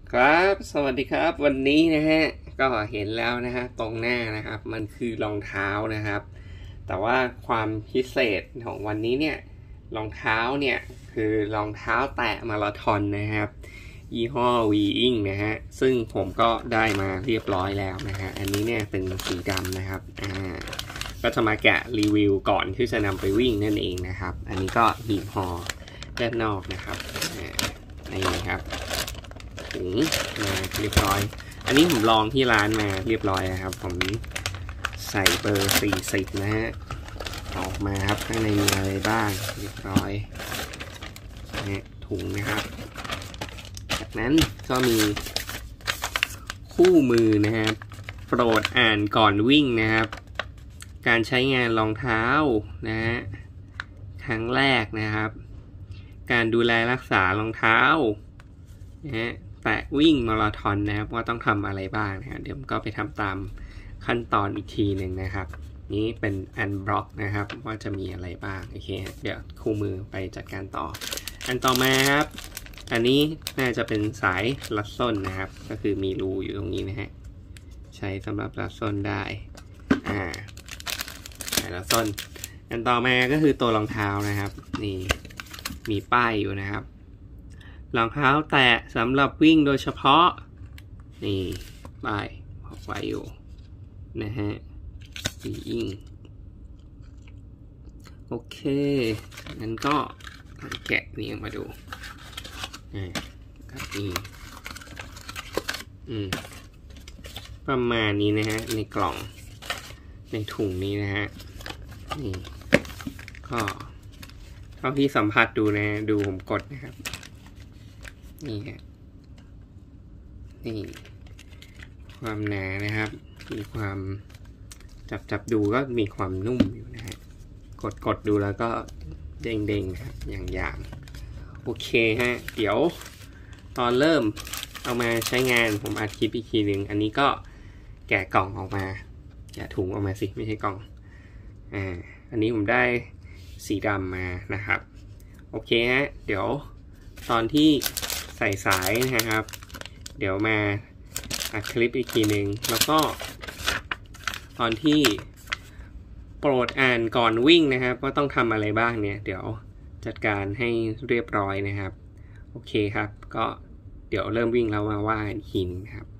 ครับสวัสดีครับวันนี้นะฮะก็เห็นแล้วนะฮะตรงหน้านะครับมันคือรองเท้านะครับแต่ว่าความพิเศษของวันนี้เนี่ยรองเท้าเนี่ยคือรองเท้าแตะมาราธอนนะครับยี่ห้อ Weing นะฮะซึ่งผมก็ได้มาเรียบร้อยแล้วนะฮะอันนี้เนี่ยเป็นสีดำนะครับก็จะมาแกะรีวิวก่อนที่จะนำไปวิ่งนั่นเองนะครับอันนี้ก็หีบห่อด้านนอกนะครับนี่ครับถุงมาเรียบร้อยอันนี้ผมลองที่ร้านมาเรียบร้อยนะครับผมใส่เบอร์40นะฮะออกมาครับข้างในมีอะไรบ้างเรียบร้อยนะถุงนะครับจากนั้นก็มีคู่มือนะครับโปรดอ่านก่อนวิ่งนะครับการใช้งานรองเท้านะฮะครั้งแรกนะครับการดูแลรักษารองเท้านะฮะแตะวิ่งมาราธอนนะครับว่าต้องทำอะไรบ้างนะเดี๋ยวก็ไปทำตามขั้นตอนอีกทีหนึ่งนะครับนี้เป็นอันบล็อกนะครับว่าจะมีอะไรบ้างโอเคเดี๋ยวคู่มือไปจัดการต่ออันต่อมาครับอันนี้น่าจะเป็นสายรัดส้นนะครับก็คือมีรูอยู่ตรงนี้นะฮะใช้สำหรับรัดส้นได้สายรัดส้นอันต่อมาก็คือตัวรองเท้านะครับนี่มีป้ายอยู่นะครับรองเท้าแตะสำหรับวิ่งโดยเฉพาะนี่ป้ายบอกไว้อยู่นะฮะวิ่งโอเคงั้นก็แกะนี่มาดูครับนี่ประมาณนี้นะฮะในกล่องในถุงนี้นะฮะนี่ก็เท่าที่สัมผัสดูนะดูผมกดนะครับนี่ฮะนี่ความหนานะครับมีความจับดูก็มีความนุ่มอยู่นะฮะกดดูแล้วก็เด้งๆครับอย่างโอเคฮะเดี๋ยวตอนเริ่มเอามาใช้งานผมอัดคลิปอีกทีหนึ่งอันนี้ก็แกะกล่องออกมาแกะถุงออกมาสิไม่ใช่กล่องอันนี้ผมได้สีดำมานะครับโอเคฮะเดี๋ยวตอนที่ใส่สายนะครับเดี๋ยวมาอัดคลิปอีกทีหนึ่งแล้วก็ตอนที่โปรดอ่านก่อนวิ่งนะครับว่าต้องทำอะไรบ้างเนี่ยเดี๋ยวจัดการให้เรียบร้อยนะครับโอเคครับก็เดี๋ยวเริ่มวิ่งแล้วมาว่าอีกทีนึงครับ